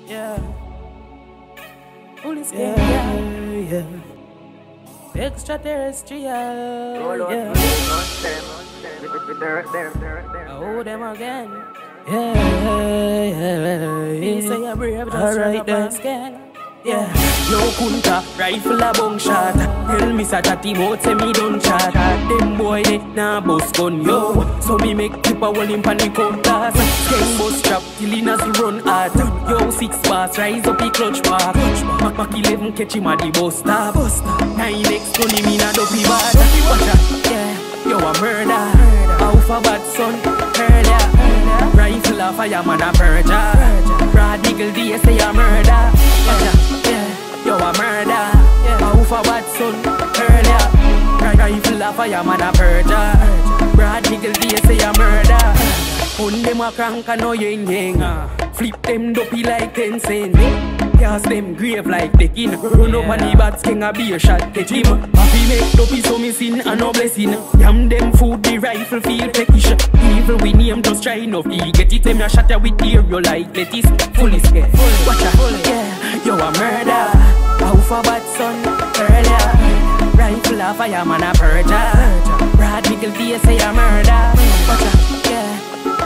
Yeah. Police yeah. Extraterrestrial. Yeah. Oh, them again. Yeah. They say you're brave, just right then. Scan. Yeah. Yo kunta, rifle a bong shot. Tell me sa chatty mouth say me don't chat. Them boy they nah bust gun yo. So me make keep a hole in panic compass. Gang bust trap till he nas run hard. Yo 6 bars rise up the clutch park. Mac 11 catch him at the bus stop. 9X turn him in a dopey bad. Watch out, yeah. Yo a murder. Out of bad son, murder. Rifle a fireman a purger. Broad eagle they say a murder. Watch out, yeah. Yo a murder. Out of bad son, murder. Rifle a fireman a purger. Broad eagle they say a murder. On them a crank and no yeng. Flip them dopey like 10 cents. Cast them grave like the king. Run up on the bats, king a beer shot, catch him. Happy make dopey so me sin and no blessing. Yam them food, the rifle feel peckish. Evil we name just try enough. He get it, them a shot ya with ear, you like lettuce. Fully scared, watch out, yeah. Yo a murder, out for bad son, earlier. Rifle a fireman a purger. Brad Nickel they say a murder. Watch out, yeah.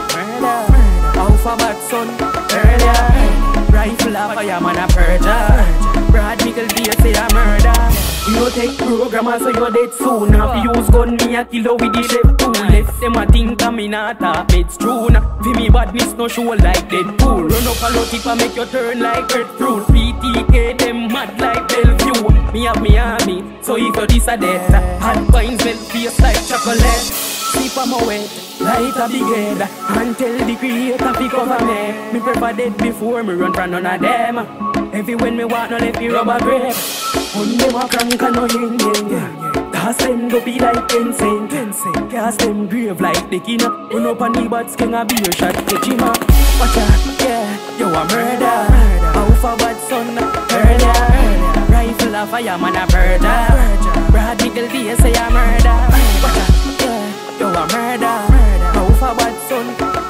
Murder, out for bad son, earlier. Rifle a fireman a purger. Brad Nickel they say a murder. You take programmer so you dead soon. If you use gun me a killer with the chef too. Left them a think I'm in a top, it's true. For me badness no show like Deadpool. Run up a lot if I make you turn like breadfruit. PTK them mad like Bellevue. Me have me army, so if you this a death. Hot vines melt face like chocolate. Sleep on my wet, light a big head. And tell the creator fi cover me. Me prefer dead before me run from none of them. Every when me walk no let me rubber grave. On them a crank and no yeng. Cast them go be like 10 cents. Cast them grave like the king. Run up on the bats king a beer shot catch him. Watch out, yeah. Yo a murder. Out for bad son, murder. Rifle a fireman a purger. Brad Nickel they say a murder. Watch out, yeah. Yo a murder. Out for bad son,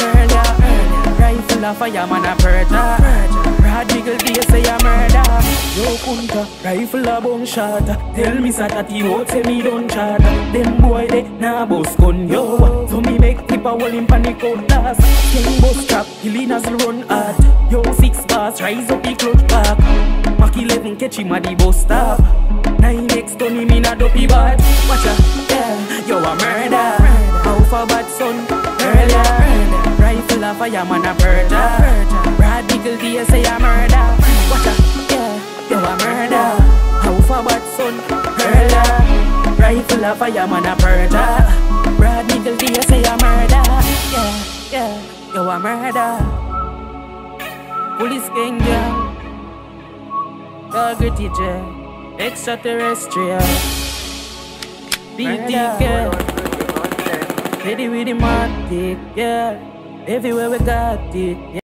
murder. Rifle a fireman a purger. Brad Nickel they say a murder. Yo kunta, rifle a bong shot. Tell me sa tatty mouth say me don't chat. Them boy they nah bust gun yo. So me make tip a hole in panic out last. Gang bust trap, till he nas run hard. Yo 6 bars rise up the clutch park. Mac 11 catch him at the bus stop. 9X turn him in a dopey bad. Watch out, yeah. Yo a murder. Out for bad son, earlier. Rifle a fireman a purger. Brad Nickel they say a murder. Watch out, yeah. Yo a murder. Out for bad son, earlier. Rifle a fireman a purger. Brad Nickel they say a murder. Yeah. Yo a murder. Police gang yeah. Target DJ, extraterrestrial. BTK, ready with the market, yeah. Everywhere we got it. Yeah.